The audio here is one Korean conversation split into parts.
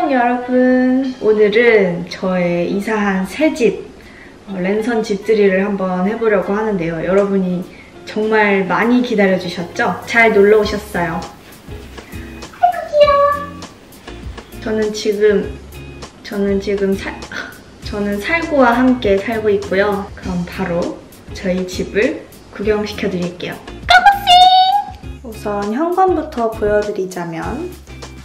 안녕 여러분. 오늘은 저의 이사한 새 집 랜선 집들이를 한번 해보려고 하는데요. 여러분이 정말 많이 기다려주셨죠? 잘 놀러 오셨어요. 아이고 귀여워. 저는 살구와 함께 살고 있고요. 그럼 바로 저희 집을 구경시켜 드릴게요. 고고싱! 우선 현관부터 보여드리자면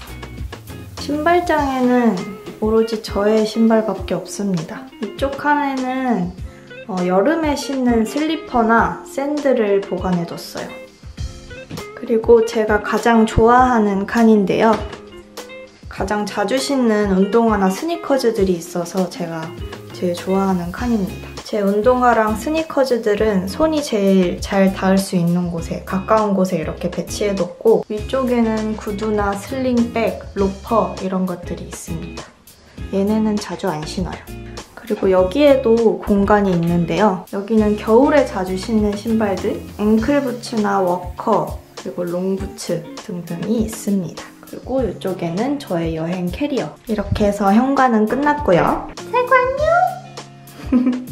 신발장에는 오로지 저의 신발밖에 없습니다. 이쪽 칸에는 여름에 신는 슬리퍼나 샌들을 보관해뒀어요. 그리고 제가 가장 좋아하는 칸인데요. 가장 자주 신는 운동화나 스니커즈들이 있어서 제가 제일 좋아하는 칸입니다. 제 운동화랑 스니커즈들은 손이 제일 잘 닿을 수 있는 곳에, 가까운 곳에 이렇게 배치해뒀고 위쪽에는 구두나 슬링백, 로퍼 이런 것들이 있습니다. 얘네는 자주 안 신어요. 그리고 여기에도 공간이 있는데요. 여기는 겨울에 자주 신는 신발들, 앵클부츠나 워커, 그리고 롱부츠 등등이 있습니다. 그리고 이쪽에는 저의 여행 캐리어. 이렇게 해서 현관은 끝났고요. 살구 안녕!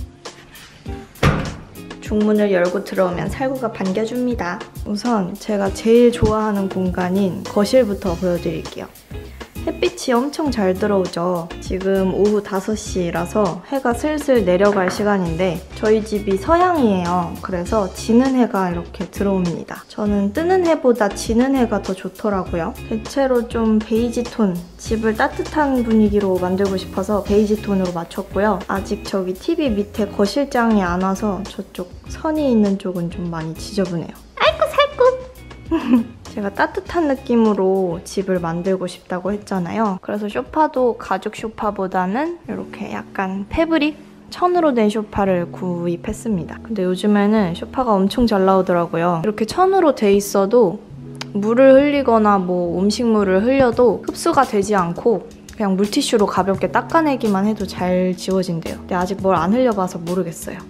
중문을 열고 들어오면 살구가 반겨줍니다. 우선 제가 제일 좋아하는 공간인 거실부터 보여드릴게요. 햇빛이 엄청 잘 들어오죠. 지금 오후 5시라서 해가 슬슬 내려갈 시간인데 저희 집이 서양이에요. 그래서 지는 해가 이렇게 들어옵니다. 저는 뜨는 해보다 지는 해가 더 좋더라고요. 대체로 좀 베이지 톤, 집을 따뜻한 분위기로 만들고 싶어서 베이지 톤으로 맞췄고요. 아직 저기 TV 밑에 거실장이 안 와서 저쪽 선이 있는 쪽은 좀 많이 지저분해요. 아이고 살구! 제가 따뜻한 느낌으로 집을 만들고 싶다고 했잖아요. 그래서 소파도 가죽 소파보다는 이렇게 약간 패브릭? 천으로 된 소파를 구입했습니다. 근데 요즘에는 소파가 엄청 잘 나오더라고요. 이렇게 천으로 돼 있어도 물을 흘리거나 뭐 음식물을 흘려도 흡수가 되지 않고 그냥 물티슈로 가볍게 닦아내기만 해도 잘 지워진대요. 근데 아직 뭘 안 흘려봐서 모르겠어요.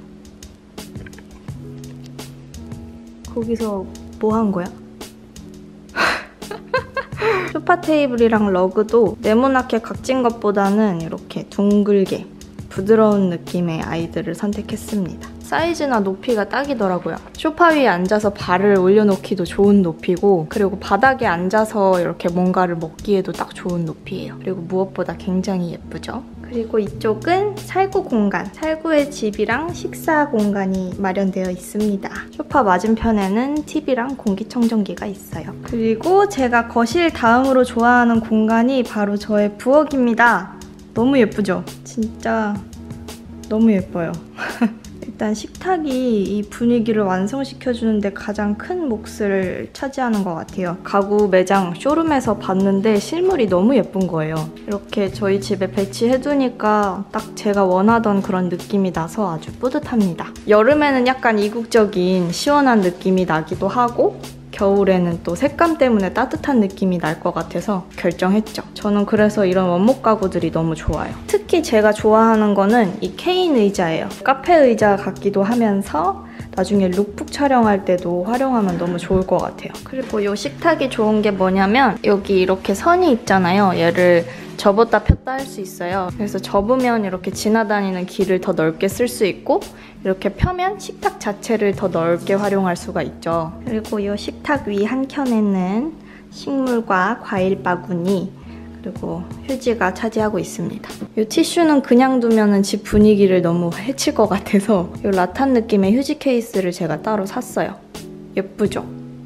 거기서 뭐 한 거야? 소파 테이블이랑 러그도 네모나게 각진 것보다는 이렇게 둥글게 부드러운 느낌의 아이들을 선택했습니다. 사이즈나 높이가 딱이더라고요. 소파 위에 앉아서 발을 올려놓기도 좋은 높이고 그리고 바닥에 앉아서 이렇게 뭔가를 먹기에도 딱 좋은 높이예요. 그리고 무엇보다 굉장히 예쁘죠? 그리고 이쪽은 살구 공간, 살구의 집이랑 식사 공간이 마련되어 있습니다. 소파 맞은편에는 TV랑 공기청정기가 있어요. 그리고 제가 거실 다음으로 좋아하는 공간이 바로 저의 부엌입니다. 너무 예쁘죠? 진짜 너무 예뻐요. 일단 식탁이 이 분위기를 완성시켜주는데 가장 큰 몫을 차지하는 것 같아요. 가구 매장 쇼룸에서 봤는데 실물이 너무 예쁜 거예요. 이렇게 저희 집에 배치해두니까 딱 제가 원하던 그런 느낌이 나서 아주 뿌듯합니다. 여름에는 약간 이국적인 시원한 느낌이 나기도 하고 겨울에는 또 색감 때문에 따뜻한 느낌이 날 것 같아서 결정했죠. 저는 그래서 이런 원목 가구들이 너무 좋아요. 특히 제가 좋아하는 거는 이 케인 의자예요. 카페 의자 같기도 하면서 나중에 룩북 촬영할 때도 활용하면 너무 좋을 것 같아요. 그리고 이 식탁이 좋은 게 뭐냐면 여기 이렇게 선이 있잖아요. 얘를 접었다 폈다 할 수 있어요. 그래서 접으면 이렇게 지나다니는 길을 더 넓게 쓸 수 있고 이렇게 펴면 식탁 자체를 더 넓게 활용할 수가 있죠. 그리고 이 식탁 위 한 켠에는 식물과 과일 바구니 그리고 휴지가 차지하고 있습니다. 이 티슈는 그냥 두면 집 분위기를 너무 해칠 것 같아서 이 라탄 느낌의 휴지 케이스를 제가 따로 샀어요. 예쁘죠?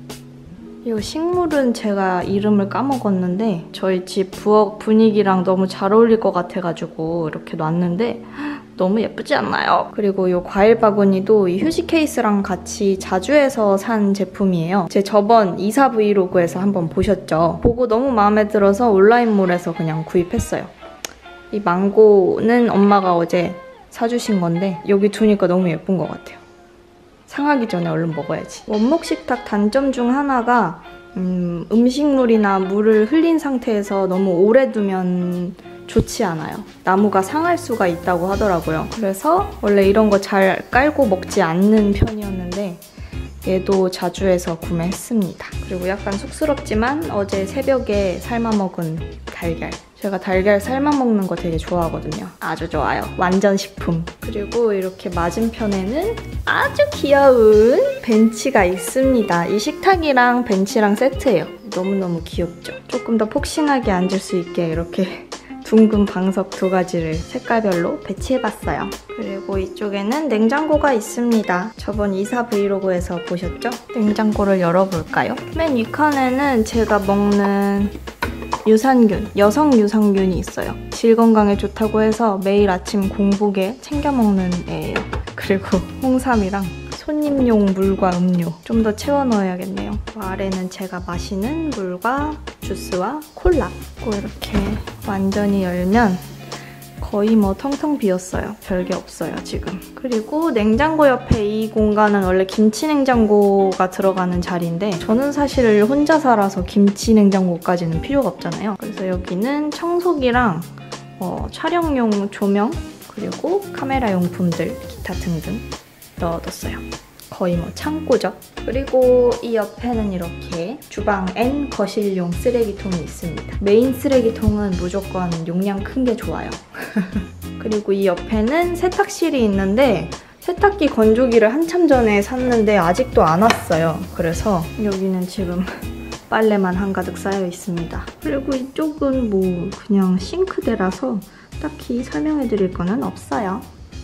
이 식물은 제가 이름을 까먹었는데 저희 집 부엌 분위기랑 너무 잘 어울릴 것 같아가지고 이렇게 놨는데 너무 예쁘지 않나요? 그리고 이 과일 바구니도 이 휴지 케이스랑 같이 자주에서 산 제품이에요. 제 저번 이사 브이로그에서 한번 보셨죠? 보고 너무 마음에 들어서 온라인몰에서 그냥 구입했어요. 이 망고는 엄마가 어제 사주신 건데 여기 두니까 너무 예쁜 것 같아요. 상하기 전에 얼른 먹어야지. 원목 식탁 단점 중 하나가 음식물이나 물을 흘린 상태에서 너무 오래 두면 좋지 않아요. 나무가 상할 수가 있다고 하더라고요. 그래서 원래 이런 거 잘 깔고 먹지 않는 편이었는데 얘도 자주해서 구매했습니다. 그리고 약간 쑥스럽지만 어제 새벽에 삶아 먹은 달걀 제가 달걀 삶아 먹는 거 되게 좋아하거든요. 아주 좋아요. 완전 식품. 그리고 이렇게 맞은편에는 아주 귀여운 벤치가 있습니다. 이 식탁이랑 벤치랑 세트예요. 너무너무 귀엽죠? 조금 더 폭신하게 앉을 수 있게 이렇게 둥근 방석 2가지를 색깔별로 배치해봤어요. 그리고 이쪽에는 냉장고가 있습니다. 저번 이사 브이로그에서 보셨죠? 냉장고를 열어볼까요? 맨 윗칸에는 제가 먹는 유산균, 여성 유산균이 있어요. 질 건강에 좋다고 해서 매일 아침 공복에 챙겨 먹는 애예요. 그리고 홍삼이랑 손님용 물과 음료 좀 더 채워 넣어야겠네요. 아래는 제가 마시는 물과 주스와 콜라. 그리고 이렇게 완전히 열면 거의 뭐 텅텅 비었어요. 별게 없어요, 지금. 그리고 냉장고 옆에 이 공간은 원래 김치 냉장고가 들어가는 자리인데 저는 사실 혼자 살아서 김치 냉장고까지는 필요가 없잖아요. 그래서 여기는 청소기랑 촬영용 조명 그리고 카메라 용품들 기타 등등 넣어뒀어요. 거의 뭐 창고죠. 그리고 이 옆에는 이렇게 주방 앤 거실용 쓰레기통이 있습니다. 메인 쓰레기통은 무조건 용량 큰 게 좋아요. 그리고 이 옆에는 세탁실이 있는데 세탁기 건조기를 한참 전에 샀는데 아직도 안 왔어요. 그래서 여기는 지금 빨래만 한가득 쌓여 있습니다. 그리고 이쪽은 뭐 그냥 싱크대라서 딱히 설명해드릴 거는 없어요.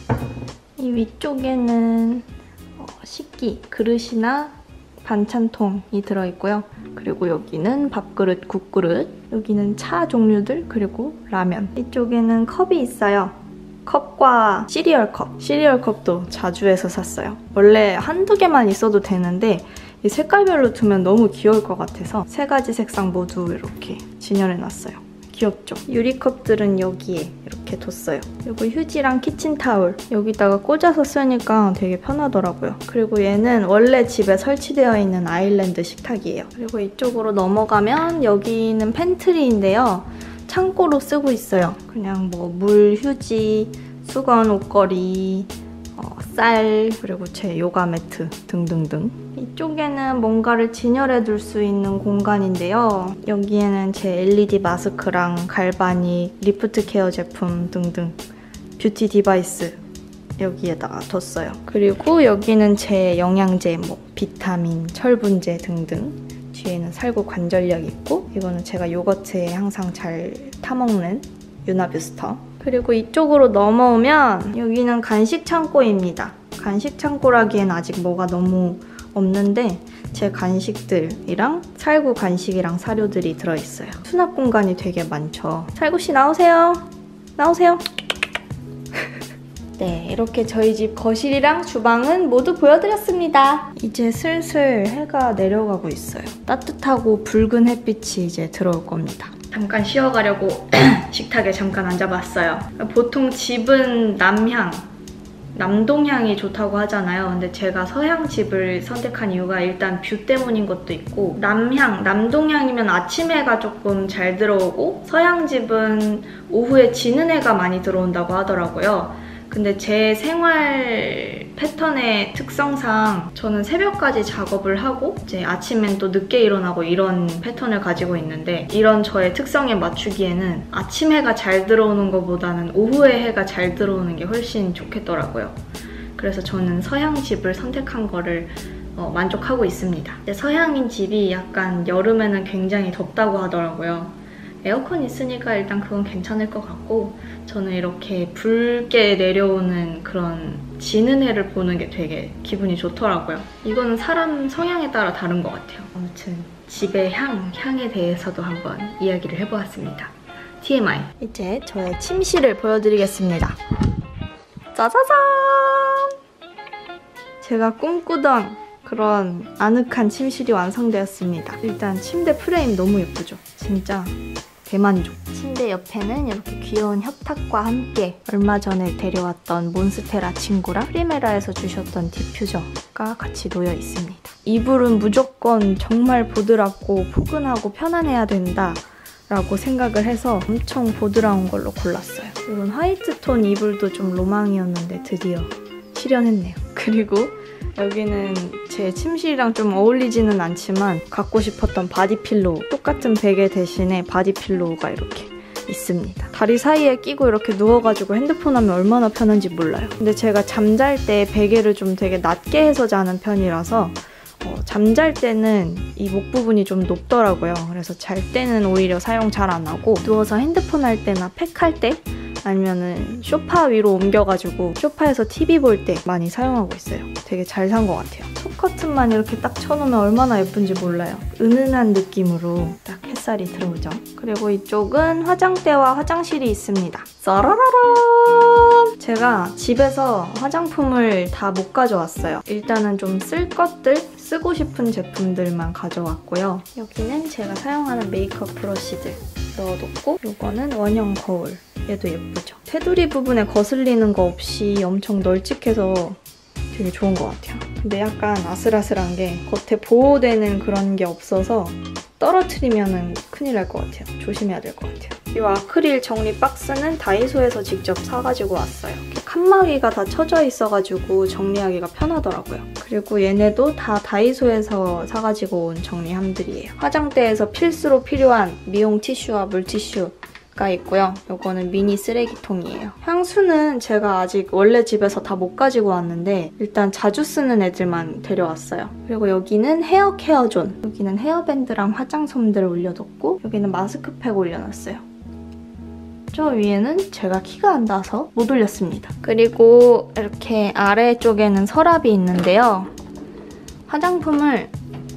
이 위쪽에는 식기, 그릇이나 반찬통이 들어있고요. 그리고 여기는 밥그릇, 국그릇, 여기는 차 종류들, 그리고 라면. 이쪽에는 컵이 있어요. 컵과 시리얼 컵. 시리얼 컵도 자주해서 샀어요. 원래 한두 개만 있어도 되는데 이 색깔별로 두면 너무 귀여울 것 같아서 3가지 색상 모두 이렇게 진열해놨어요. 귀엽죠? 유리컵들은 여기에 이렇게 뒀어요. 그리고 휴지랑 키친타올 여기다가 꽂아서 쓰니까 되게 편하더라고요. 그리고 얘는 원래 집에 설치되어 있는 아일랜드 식탁이에요. 그리고 이쪽으로 넘어가면 여기는 팬트리인데요. 창고로 쓰고 있어요. 그냥 뭐 물, 휴지, 수건, 옷걸이, 쌀, 그리고 제 요가 매트 등등등. 이쪽에는 뭔가를 진열해둘 수 있는 공간인데요. 여기에는 제 LED 마스크랑 갈바닉, 리프트 케어 제품 등등 뷰티 디바이스 여기에다가 뒀어요. 그리고 여기는 제 영양제, 뭐 비타민, 철분제 등등. 뒤에는 살구 관절약 있고 이거는 제가 요거트에 항상 잘 타먹는 유나 뷰스터. 그리고 이쪽으로 넘어오면 여기는 간식 창고입니다. 간식 창고라기엔 아직 뭐가 너무 없는데 제 간식들이랑 살구 간식이랑 사료들이 들어있어요. 수납 공간이 되게 많죠. 살구씨 나오세요. 나오세요. 네, 이렇게 저희 집 거실이랑 주방은 모두 보여드렸습니다. 이제 슬슬 해가 내려가고 있어요. 따뜻하고 붉은 햇빛이 이제 들어올 겁니다. 잠깐 쉬어가려고 식탁에 잠깐 앉아봤어요. 보통 집은 남동향이 좋다고 하잖아요. 근데 제가 서향 집을 선택한 이유가 일단 뷰 때문인 것도 있고 남동향이면 아침 해가 조금 잘 들어오고 서향 집은 오후에 지는 해가 많이 들어온다고 하더라고요. 근데 제 생활 패턴의 특성상 저는 새벽까지 작업을 하고 이제 아침엔 또 늦게 일어나고 이런 패턴을 가지고 있는데 이런 저의 특성에 맞추기에는 아침 해가 잘 들어오는 것보다는 오후에 해가 잘 들어오는 게 훨씬 좋겠더라고요. 그래서 저는 서양 집을 선택한 거를 만족하고 있습니다. 근데 서양인 집이 약간 여름에는 굉장히 덥다고 하더라고요. 에어컨 있으니까 일단 그건 괜찮을 것 같고 저는 이렇게 붉게 내려오는 그런 지는 해를 보는 게 되게 기분이 좋더라고요. 이거는 사람 성향에 따라 다른 것 같아요. 아무튼 집의 향에 대해서도 한번 이야기를 해보았습니다. TMI. 이제 저의 침실을 보여드리겠습니다. 짜자잔! 제가 꿈꾸던 그런 아늑한 침실이 완성되었습니다. 일단 침대 프레임 너무 예쁘죠? 진짜 대만족. 침대 옆에는 이렇게 귀여운 협탁과 함께 얼마 전에 데려왔던 몬스테라 친구랑 프리메라에서 주셨던 디퓨저가 같이 놓여 있습니다. 이불은 무조건 정말 보드랍고 포근하고 편안해야 된다 라고 생각을 해서 엄청 보드라운 걸로 골랐어요. 이런 화이트 톤 이불도 좀 로망이었는데 드디어 실현했네요. 그리고 여기는 제 침실이랑 좀 어울리지는 않지만 갖고 싶었던 바디필로우, 똑같은 베개 대신에 바디필로우가 이렇게 있습니다. 다리 사이에 끼고 이렇게 누워가지고 핸드폰 하면 얼마나 편한지 몰라요. 근데 제가 잠잘 때 베개를 좀 되게 낮게 해서 자는 편이라서 잠잘 때는 이 목 부분이 좀 높더라고요. 그래서 잘 때는 오히려 사용 잘 안 하고 누워서 핸드폰 할 때나 팩할 때 아니면은 소파 위로 옮겨가지고 소파에서 TV 볼 때 많이 사용하고 있어요. 되게 잘 산 것 같아요. 톱 커튼만 이렇게 딱 쳐놓으면 얼마나 예쁜지 몰라요. 은은한 느낌으로 딱 햇살이 들어오죠. 그리고 이쪽은 화장대와 화장실이 있습니다. 짜라라란! 제가 집에서 화장품을 다 못 가져왔어요. 일단은 좀 쓸 것들, 쓰고 싶은 제품들만 가져왔고요. 여기는 제가 사용하는 메이크업 브러쉬들 넣어뒀고, 이거는 원형 거울. 얘도 예쁘죠? 테두리 부분에 거슬리는 거 없이 엄청 널찍해서 되게 좋은 것 같아요. 근데 약간 아슬아슬한 게 겉에 보호되는 그런 게 없어서 떨어뜨리면 큰일 날 것 같아요. 조심해야 될 것 같아요. 이 아크릴 정리 박스는 다이소에서 직접 사가지고 왔어요. 칸막이가 다 쳐져 있어가지고 정리하기가 편하더라고요. 그리고 얘네도 다 다이소에서 사가지고 온 정리함들이에요. 화장대에서 필수로 필요한 미용 티슈와 물티슈가 있고요. 이거는 미니 쓰레기통이에요. 향수는 제가 아직 원래 집에서 다 못 가지고 왔는데 일단 자주 쓰는 애들만 데려왔어요. 그리고 여기는 헤어 케어 존. 여기는 헤어밴드랑 화장솜들을 올려뒀고 여기는 마스크팩 올려놨어요. 저 위에는 제가 키가 안 닿아서 못 올렸습니다. 그리고 이렇게 아래쪽에는 서랍이 있는데요. 화장품을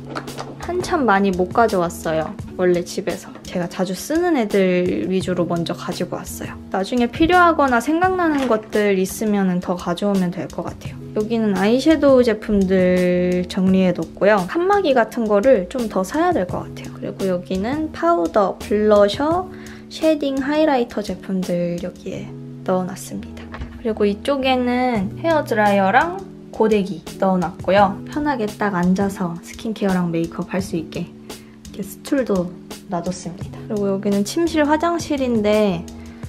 한참 많이 못 가져왔어요. 원래 집에서. 제가 자주 쓰는 애들 위주로 먼저 가지고 왔어요. 나중에 필요하거나 생각나는 것들 있으면 더 가져오면 될 것 같아요. 여기는 아이섀도우 제품들 정리해뒀고요. 칸막이 같은 거를 좀 더 사야 될 것 같아요. 그리고 여기는 파우더, 블러셔, 쉐딩, 하이라이터 제품들 여기에 넣어놨습니다. 그리고 이쪽에는 헤어드라이어랑 고데기 넣어놨고요. 편하게 딱 앉아서 스킨케어랑 메이크업 할 수 있게 이렇게 스툴도 놔뒀습니다. 그리고 여기는 침실 화장실인데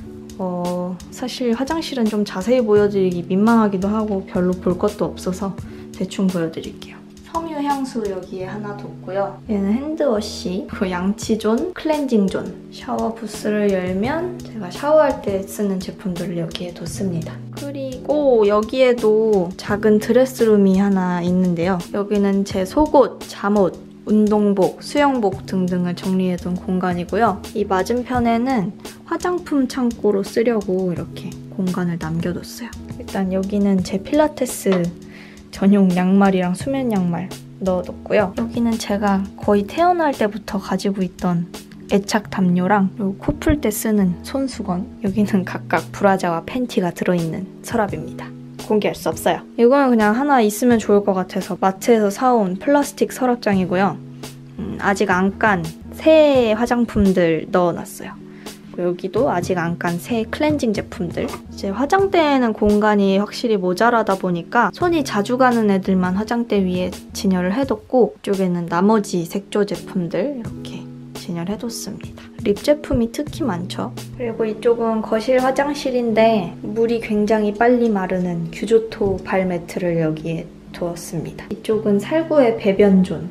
사실 화장실은 좀 자세히 보여드리기 민망하기도 하고 별로 볼 것도 없어서 대충 보여드릴게요. 섬유 향수 여기에 하나 뒀고요. 얘는 핸드워시, 그리고 양치존, 클렌징존. 샤워 부스를 열면 제가 샤워할 때 쓰는 제품들을 여기에 뒀습니다. 그리고 여기에도 작은 드레스룸이 하나 있는데요. 여기는 제 속옷, 잠옷, 운동복, 수영복 등등을 정리해둔 공간이고요. 이 맞은편에는 화장품 창고로 쓰려고 이렇게 공간을 남겨뒀어요. 일단 여기는 제 필라테스 전용 양말이랑 수면 양말 넣어뒀고요. 여기는 제가 거의 태어날 때부터 가지고 있던 애착 담요랑 그리고 코 풀 때 쓰는 손수건. 여기는 각각 브라자와 팬티가 들어있는 서랍입니다. 공개할 수 없어요. 이거는 그냥 하나 있으면 좋을 것 같아서 마트에서 사온 플라스틱 서랍장이고요. 아직 안 깐 새 화장품들 넣어놨어요. 여기도 아직 안 깐 새 클렌징 제품들. 이제 화장대에는 공간이 확실히 모자라다 보니까 손이 자주 가는 애들만 화장대 위에 진열을 해뒀고 이쪽에는 나머지 색조 제품들 이렇게 진열해뒀습니다. 립 제품이 특히 많죠. 그리고 이쪽은 거실 화장실인데 물이 굉장히 빨리 마르는 규조토 발 매트를 여기에 두었습니다. 이쪽은 살구의 배변존.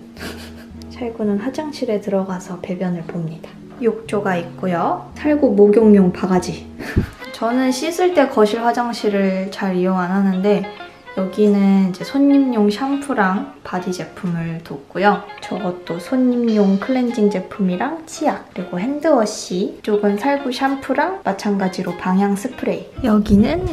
살구는 화장실에 들어가서 배변을 봅니다. 욕조가 있고요. 살구 목욕용 바가지. 저는 씻을 때 거실 화장실을 잘 이용 안 하는데 여기는 이제 손님용 샴푸랑 바디 제품을 뒀고요. 저것도 손님용 클렌징 제품이랑 치약, 그리고 핸드워시. 이쪽은 살구 샴푸랑 마찬가지로 방향 스프레이. 여기는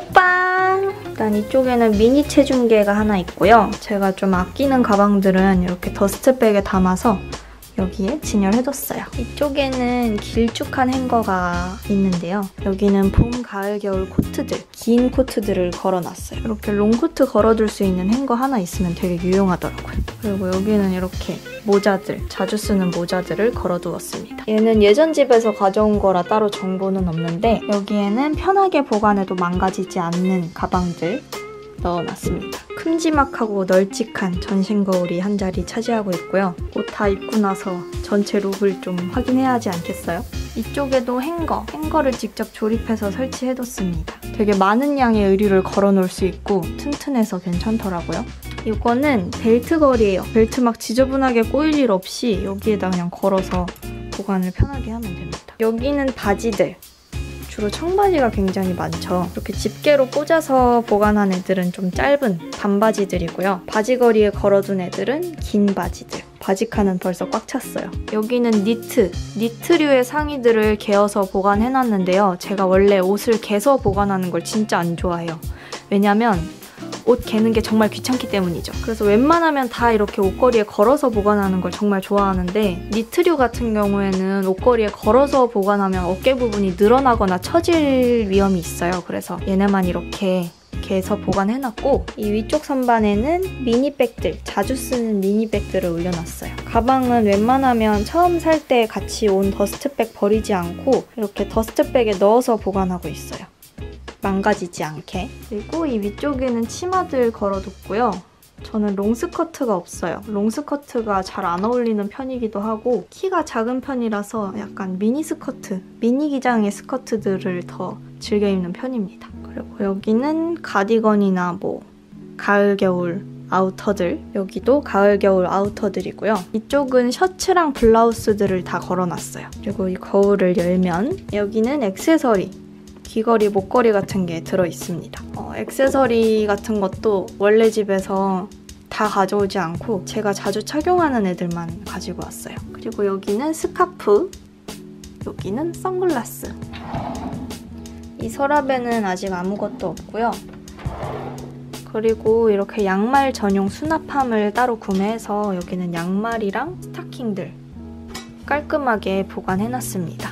옷방! 일단 이쪽에는 미니 체중계가 하나 있고요. 제가 좀 아끼는 가방들은 이렇게 더스트백에 담아서 여기에 진열해뒀어요. 이쪽에는 길쭉한 행거가 있는데요. 여기는 봄, 가을, 겨울 코트들, 긴 코트들을 걸어놨어요. 이렇게 롱코트 걸어둘 수 있는 행거 하나 있으면 되게 유용하더라고요. 그리고 여기는 이렇게 모자들, 자주 쓰는 모자들을 걸어두었습니다. 얘는 예전 집에서 가져온 거라 따로 정보는 없는데 여기에는 편하게 보관해도 망가지지 않는 가방들 넣어놨습니다. 큼지막하고 널찍한 전신 거울이 한 자리 차지하고 있고요. 옷 다 입고 나서 전체 룩을 좀 확인해야 하지 않겠어요? 이쪽에도 행거를 직접 조립해서 설치해뒀습니다. 되게 많은 양의 의류를 걸어놓을 수 있고 튼튼해서 괜찮더라고요. 이거는 벨트 걸이에요. 벨트 막 지저분하게 꼬일 일 없이 여기에다 그냥 걸어서 보관을 편하게 하면 됩니다. 여기는 바지들. 주로 청바지가 굉장히 많죠. 이렇게 집게로 꽂아서 보관한 애들은 좀 짧은 반바지들이고요. 바지걸이에 걸어둔 애들은 긴 바지들. 바지칸은 벌써 꽉 찼어요. 여기는 니트류의 상의들을 개어서 보관해놨는데요. 제가 원래 옷을 개서 보관하는 걸 진짜 안 좋아해요. 왜냐면 옷 개는 게 정말 귀찮기 때문이죠. 그래서 웬만하면 다 이렇게 옷걸이에 걸어서 보관하는 걸 정말 좋아하는데 니트류 같은 경우에는 옷걸이에 걸어서 보관하면 어깨 부분이 늘어나거나 처질 위험이 있어요. 그래서 얘네만 이렇게 개서 보관해놨고 이 위쪽 선반에는 미니백들, 자주 쓰는 미니백들을 올려놨어요. 가방은 웬만하면 처음 살 때 같이 온 더스트백 버리지 않고 이렇게 더스트백에 넣어서 보관하고 있어요. 망가지지 않게. 그리고 이 위쪽에는 치마들 걸어뒀고요. 저는 롱스커트가 없어요. 롱스커트가 잘 안 어울리는 편이기도 하고 키가 작은 편이라서 약간 미니스커트, 미니 기장의 스커트들을 더 즐겨 입는 편입니다. 그리고 여기는 가디건이나 뭐 가을, 겨울 아우터들, 여기도 가을, 겨울 아우터들이고요. 이쪽은 셔츠랑 블라우스들을 다 걸어놨어요. 그리고 이 거울을 열면 여기는 액세서리, 귀걸이, 목걸이 같은 게 들어있습니다. 액세서리 같은 것도 원래 집에서 다 가져오지 않고 제가 자주 착용하는 애들만 가지고 왔어요. 그리고 여기는 스카프, 여기는 선글라스. 이 서랍에는 아직 아무것도 없고요. 그리고 이렇게 양말 전용 수납함을 따로 구매해서 여기는 양말이랑 스타킹들 깔끔하게 보관해놨습니다.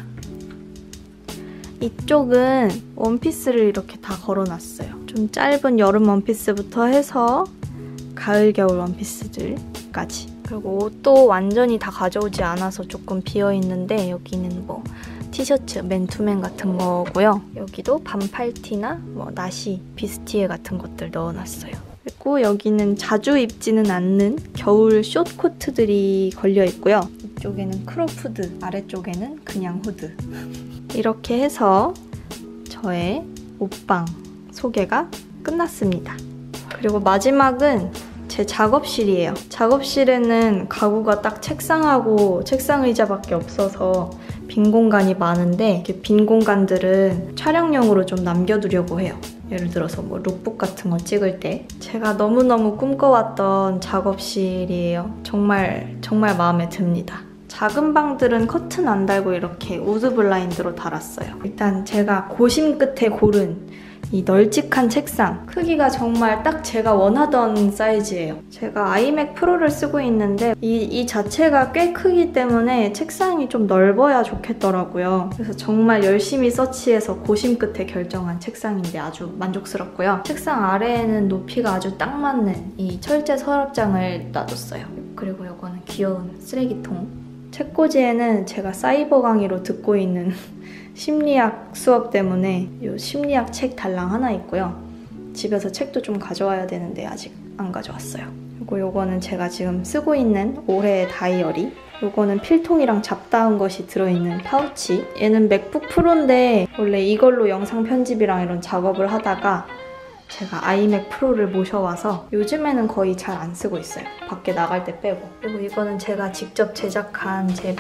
이쪽은 원피스를 이렇게 다 걸어놨어요. 좀 짧은 여름 원피스부터 해서 가을, 겨울 원피스들까지. 그리고 옷도 완전히 다 가져오지 않아서 조금 비어있는데 여기는 뭐 티셔츠, 맨투맨 같은 거고요. 여기도 반팔티나 뭐 나시, 비스티에 같은 것들 넣어놨어요. 그리고 여기는 자주 입지는 않는 겨울 숏코트들이 걸려있고요. 이쪽에는 크롭 후드, 아래쪽에는 그냥 후드. 이렇게 해서 저의 옷방 소개가 끝났습니다. 그리고 마지막은 제 작업실이에요. 작업실에는 가구가 딱 책상하고 책상 의자밖에 없어서 빈 공간이 많은데 빈 공간들은 촬영용으로 좀 남겨두려고 해요. 예를 들어서 뭐 룩북 같은 거 찍을 때 제가 너무너무 꿈꿔왔던 작업실이에요. 정말 마음에 듭니다. 작은 방들은 커튼 안 달고 이렇게 우드 블라인드로 달았어요. 일단 제가 고심 끝에 고른 이 널찍한 책상, 크기가 정말 딱 제가 원하던 사이즈예요. 제가 아이맥 프로를 쓰고 있는데 이 자체가 꽤 크기 때문에 책상이 좀 넓어야 좋겠더라고요. 그래서 정말 열심히 서치해서 고심 끝에 결정한 책상인데 아주 만족스럽고요. 책상 아래에는 높이가 아주 딱 맞는 이 철제 서랍장을 놔뒀어요. 그리고 이거는 귀여운 쓰레기통. 책꽂이에는 제가 사이버 강의로 듣고 있는 심리학 수업 때문에 이 심리학 책 달랑 하나 있고요. 집에서 책도 좀 가져와야 되는데 아직 안 가져왔어요. 그리고 요거는 제가 지금 쓰고 있는 올해의 다이어리. 요거는 필통이랑 잡다한 것이 들어있는 파우치. 얘는 맥북 프로인데 원래 이걸로 영상 편집이랑 이런 작업을 하다가 제가 아이맥 프로를 모셔와서 요즘에는 거의 잘 안 쓰고 있어요. 밖에 나갈 때 빼고. 그리고 이거는 제가 직접 제작한 제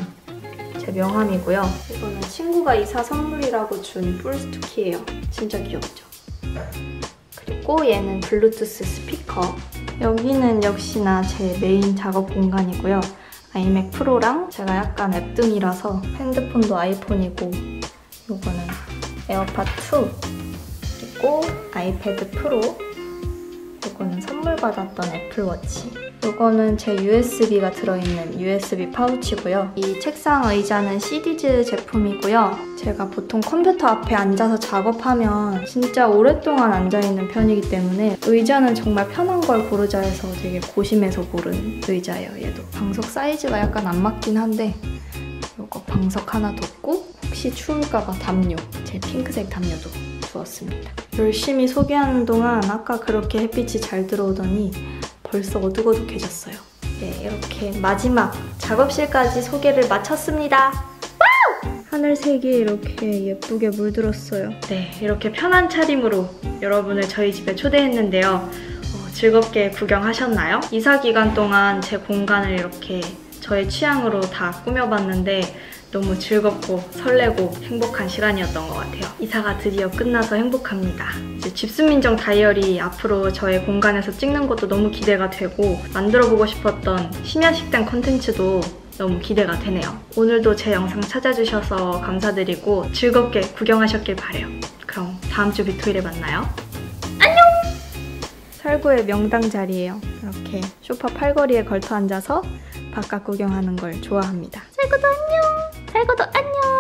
명함이고요. 이거는 친구가 이사 선물이라고 준 풀스투키예요. 진짜 귀엽죠? 그리고 얘는 블루투스 스피커. 여기는 역시나 제 메인 작업 공간이고요. 아이맥 프로랑 제가 약간 앱등이라서 핸드폰도 아이폰이고 이거는 에어팟 2 그리고 아이패드 프로 이거는 선물 받았던 애플워치 이거는 제 USB가 들어있는 USB 파우치고요. 이 책상 의자는 시디즈 제품이고요. 제가 보통 컴퓨터 앞에 앉아서 작업하면 진짜 오랫동안 앉아있는 편이기 때문에 의자는 정말 편한 걸 고르자 해서 되게 고심해서 고른 의자예요. 얘도 방석 사이즈가 약간 안 맞긴 한데 이거 방석 하나 뒀고 혹시 추울까봐 담요, 제 핑크색 담요도 두었습니다. 열심히 소개하는 동안 아까 그렇게 햇빛이 잘 들어오더니 벌써 어둑어둑해졌어요. 네, 이렇게 마지막 작업실까지 소개를 마쳤습니다. 하늘색이 이렇게 예쁘게 물들었어요. 네, 이렇게 편한 차림으로 여러분을 저희 집에 초대했는데요. 즐겁게 구경하셨나요? 이사 기간 동안 제 공간을 이렇게 저의 취향으로 다 꾸며봤는데 너무 즐겁고 설레고 행복한 시간이었던 것 같아요. 이사가 드디어 끝나서 행복합니다. 이제 집순민정 다이어리 앞으로 저의 공간에서 찍는 것도 너무 기대가 되고 만들어보고 싶었던 심야식당 컨텐츠도 너무 기대가 되네요. 오늘도 제 영상 찾아주셔서 감사드리고 즐겁게 구경하셨길 바래요. 그럼 다음 주 빅토일에 만나요. 안녕! 설구의 명당 자리예요. 이렇게 소파 팔걸이에 걸터 앉아서 바깥 구경하는 걸 좋아합니다. 설구도 안녕! 설구도 안녕!